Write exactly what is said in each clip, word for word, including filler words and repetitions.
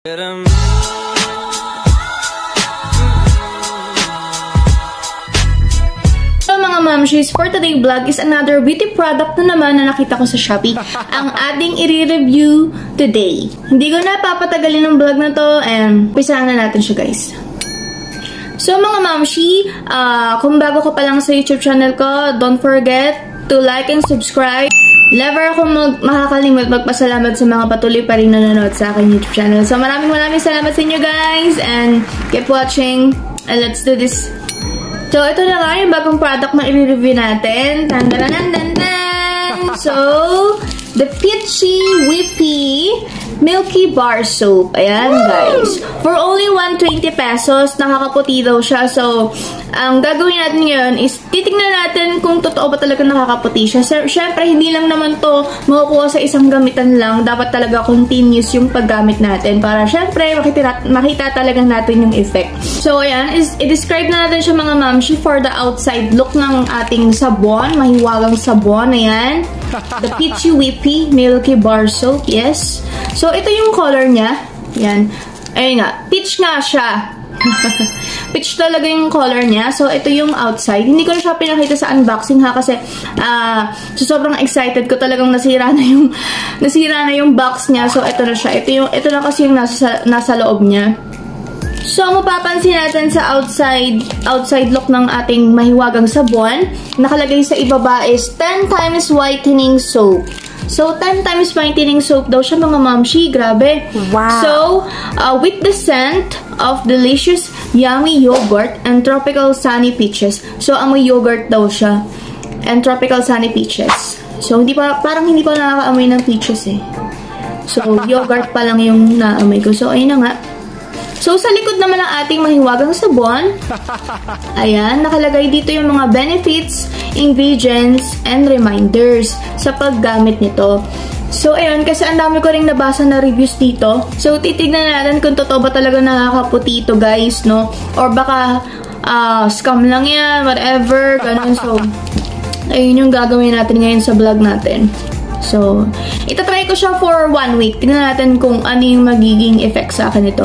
Mga mamshis, for today vlog is another beauty product na naman na nakita ko sa Shopee. Ang ating i-review today. Hindi ko na papatagalin ng vlog na to and pisahan na natin siya, guys. So mga mamshi, uh, kung bago ka pa lang sa YouTube channel ko, don't forget to like and subscribe. Never ako mag makakalimot magpasalamat sa mga patuloy pa rin nanonood sa aking YouTube channel. So maraming maraming salamat sa inyo, guys, and keep watching and let's do this. So, ito na nga yung bagong product na i-review natin. Tan-tan-tan-tan-tan! So, the Peachy Whippy Milky Bar Soap. Ayan, guys. For only one hundred twenty pesos, nakakaputi daw siya. So, ang gagawin natin ngayon is titignan natin kung totoo ba talaga nakakaputi siya. Siyempre, hindi lang naman to makukuha sa isang gamitan lang. Dapat talaga continuous yung paggamit natin para siyempre makita, makita talaga natin yung effect. So, ayan. I-describe na natin siya, mga mamshi, for the outside look ng ating sabon. Mahiwagang sabon. Ayan. The Peachy Whippy Milky Bar Soap. Yes. So, ito yung color niya. Yan. Ayun nga. Peach nga siya. Peach talaga yung color niya. So, ito yung outside. Hindi ko na siya pinakita sa unboxing, ha. Kasi, uh, so sobrang excited ko. Talagang nasira na yung, nasira na yung box niya. So, ito na siya. Ito, yung, ito na kasi yung nasa, nasa loob niya. So, mapapansin natin sa outside outside look ng ating mahiwagang sabon, nakalagay sa ibaba is ten times whitening soap. So, ten times whitening soap daw siya, mga mamshi. Grabe. Wow. So, uh, with the scent of delicious, yummy yogurt and tropical sunny peaches. So, amoy yogurt daw siya. And tropical sunny peaches. So, hindi pa, parang hindi pa nakakaamoy ng peaches eh. So, yogurt pa lang yung naamoy ko. So, ayun na nga. So, sa likod naman ng ating mahiwagang sabon, ayan, nakalagay dito yung mga benefits, ingredients, and reminders sa paggamit nito. So, ayun, kasi ang dami ko rin nabasa na reviews dito. So, titignan natin kung totoo ba talaga nakakaputi ito, guys, no? Or baka, uh, scam lang yan, whatever, ganun. So, ayun yung gagawin natin ngayon sa vlog natin. So, itatry ko siya for one week. Tingnan natin kung ano yung magiging effect sa akin ito.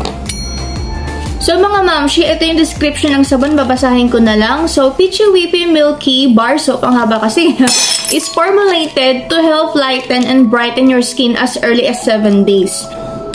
So, mga mamshi, ito yung description ng sabon. Babasahin ko na lang. So, Peachy Whippy Milky Bar Soap, ang haba kasi, is formulated to help lighten and brighten your skin as early as seven days.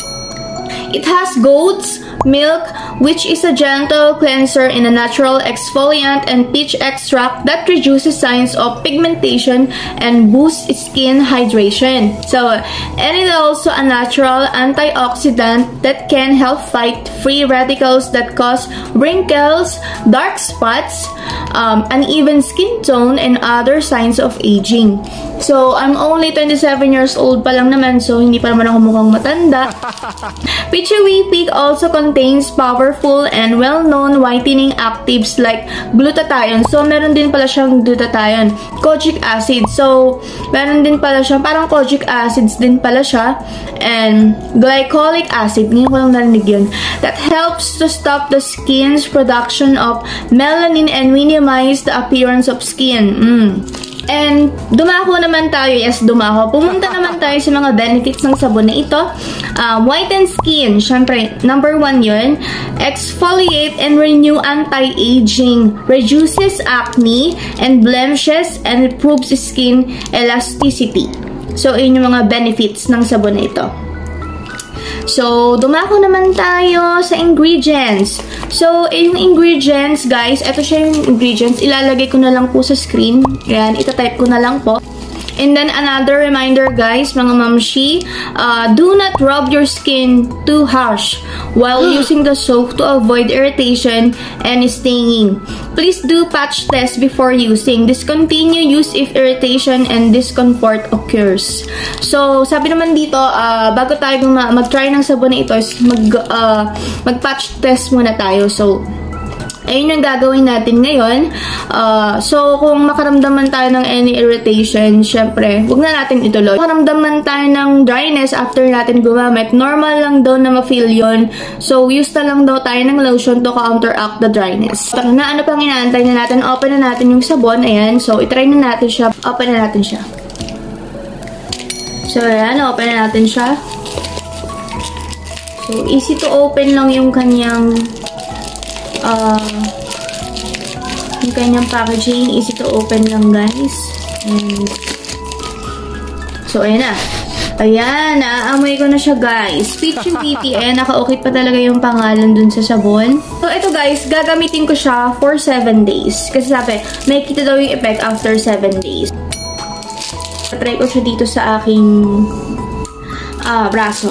It has goat's milk, which is a gentle cleanser and a natural exfoliant, and peach extract that reduces signs of pigmentation and boosts skin hydration. So, and it's also a natural antioxidant that can help fight free radicals that cause wrinkles, dark spots, um, uneven skin tone, and other signs of aging. So, I'm only twenty-seven years old pa lang naman, so hindi pa naman ako mukhang matanda. Peachy Whippy also contains powerful and well-known whitening actives like Glutathione. So, meron din pala siyang Glutathione. Kojic Acid. So, meron din pala siyang, parang Kojic Acids din pala siya. And Glycolic Acid. Ngayon ko lang narinig yun. That helps to stop the skin's production of melanin and minimize the appearance of skin. Mm. And, dumako naman tayo. Yes, dumako. Pumunta naman tayo sa mga benefits ng sabon na ito. Um, Whiten Skin. Siyempre, number one yun. Exfoliate and Renew anti-aging. Reduces acne and blemishes and improves skin elasticity. So, yun yung mga benefits ng sabon na ito. So, dumako naman tayo sa ingredients. So, yung ingredients, guys, ito siya yung ingredients. Ilalagay ko na lang po sa screen. Ayan, itatype ko na lang po. And then, another reminder, guys, mga mamshi, uh, do not rub your skin too harsh while using the soap to avoid irritation and stinging. Please do patch test before using. Discontinue use if irritation and discomfort occurs. So, sabi naman dito, uh, bago tayo mag-try ng sabon na ito, is mag, uh, mag-patch test muna tayo. So, ayun yung gagawin natin ngayon. Uh, so, kung makaramdaman tayo ng any irritation, syempre, huwag na natin ituloy. Makaramdaman tayo ng dryness after natin gumamit, normal lang daw na ma-feel yun. So, use na lang daw tayo ng lotion to counteract the dryness. Pero na, ano pang inaantay na natin? Open na natin yung sabon. Ayan. So, itry na natin siya. Open na natin siya. So, ayan. Open na natin siya. So, easy to open lang yung kanyang uh, yung kanyang packaging. Easy to open lang, guys. And, so, ayan na. Ayan, naaamoy ko na siya, guys. Peachy Whippy. Ayan, naka-okay pa talaga yung pangalan dun sa sabon. So, ito guys, gagamitin ko siya for seven days. Kasi sabi, may kita daw yung effect after seven days. Try ko siya dito sa aking uh, braso.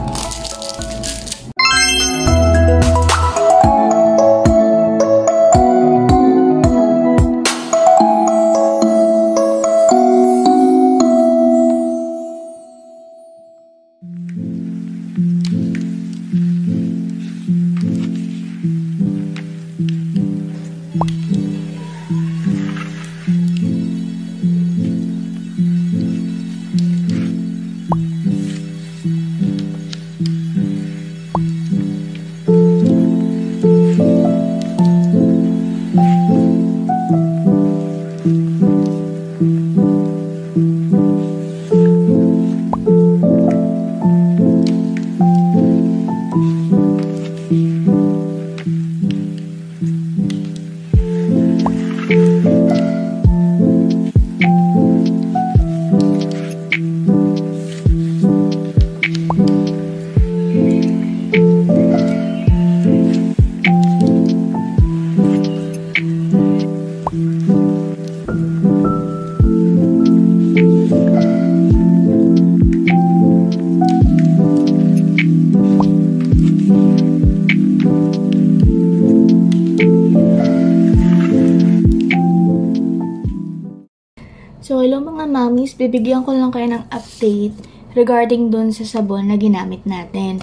So, hello mga mommies, bibigyan ko lang kayo ng update regarding dun sa sabon na ginamit natin.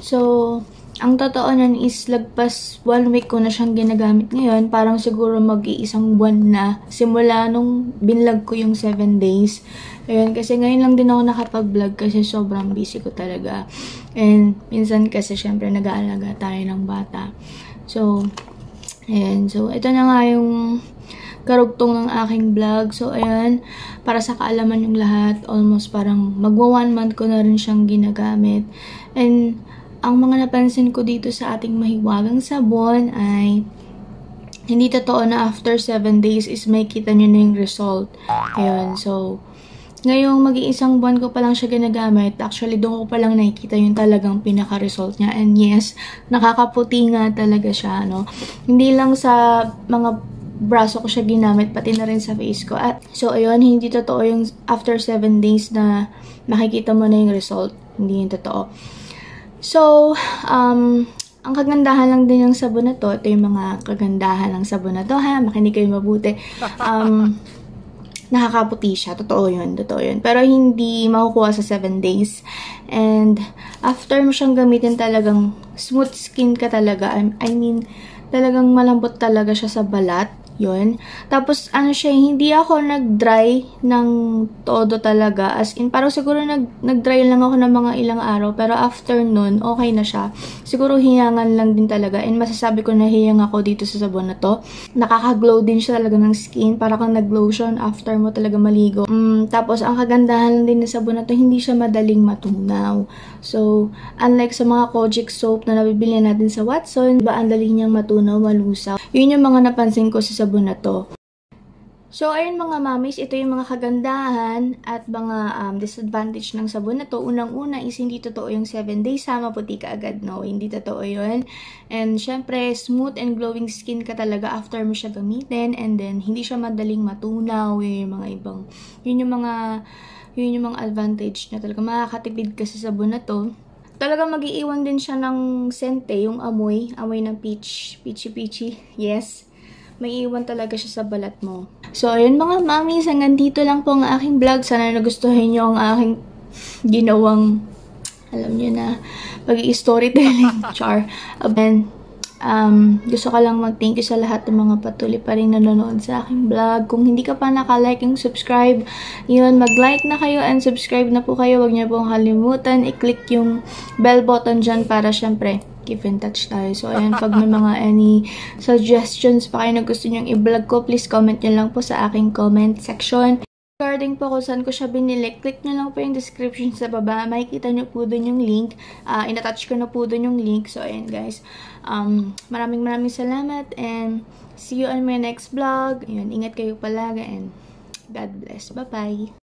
So, ang totoo nun is lagpas one week ko na siyang ginagamit ngayon. Parang siguro mag-iisang buwan na simula nung binlog ko yung seven days. Ayun, kasi ngayon lang din ako nakapag-vlog kasi sobrang busy ko talaga. And minsan kasi syempre nag-aalaga tayo ng bata. So, ayun. So, ito na nga yung karugtong ng aking vlog. So, ayan, para sa kaalaman yung lahat, almost parang magwa one month ko na rin siyang ginagamit. And, ang mga napansin ko dito sa ating mahiwagang sabon ay hindi totoo na after seven days is may kita nyo na yung result. Ayan, so, ngayong mag-iisang buwan ko pa lang siya ginagamit, actually doon ko pa lang nakikita yung talagang pinaka-result niya. And yes, nakakaputi nga talaga siya, no? Hindi lang sa mga braso ko siya ginamit, pati na rin sa face ko. At so, ayun, hindi totoo yung after seven days na makikita mo na yung result. Hindi yung totoo. So, um, ang kagandahan lang din ng sabon na to, ito yung mga kagandahan ng sabon na to, ha? Makinig kayo mabuti. Um, nakakaputi siya. Totoo yun. Totoo yun. Pero hindi makukuha sa seven days. And, after mo siyang gamitin, talagang smooth skin ka talaga. I, I mean, talagang malambot talaga siya sa balat. Yun. Tapos, ano siya, hindi ako nag-dry ng todo talaga. As in, parang siguro nag, nag-dry lang ako ng mga ilang araw. Pero after nun, okay na siya. Siguro hiyangan lang din talaga. And masasabi ko na hiyang ako dito sa sabon na to. Nakaka-glow din siya talaga ng skin. Para kang nag-lotion after mo talaga maligo. Mm, tapos, ang kagandahan din ng sabon na to, hindi siya madaling matunaw. So, unlike sa mga Kojic soap na nabibili natin sa Watson, diba, ang dali niyang matunaw, malusaw. Yun yung mga napansin ko sa sabon na to. So, ayun mga mamis, ito yung mga kagandahan at mga um, disadvantage ng sabon na to. Unang-una is hindi totoo yung seven days, sama puti ka agad, no? Hindi totoo yun. And, syempre, smooth and glowing skin ka talaga after mo siya gamitin. And then, hindi siya madaling matunaw. Yun yung mga ibang, yun yung mga, yun yung mga advantage na talaga. Makakatipid ka sa sabon na to. Talaga mag-iiwan din siya ng sente, yung amoy, amoy ng peach, peachy peachy, yes. May iwan talaga siya sa balat mo. So, ayun mga mamis, hanggang dito lang po ang aking vlog. Sana nagustuhan nyo ang aking ginawang, alam nyo na, pag-i-storytelling, char. And, um, gusto ko lang mag-thank you sa lahat ng mga patuloy pa rin nanonood sa aking vlog. Kung hindi ka pa naka-like and subscribe, yun, mag-like na kayo and subscribe na po kayo. Huwag niyo pong kalimutan, i-click yung bell button dyan para syempre, keep in touch tayo. So, ayan, pag may mga any suggestions pa kayo na gusto nyong i-vlog ko, please comment nyo lang po sa aking comment section. Regarding po kung saan ko siya binili, click nyo lang po yung description sa baba. Makikita nyo po dun yung link. Uh, in-attach ko na po dun yung link. So, ayan guys. Um, maraming maraming salamat and see you on my next vlog. Ayan, ingat kayo palagi and God bless. Bye-bye!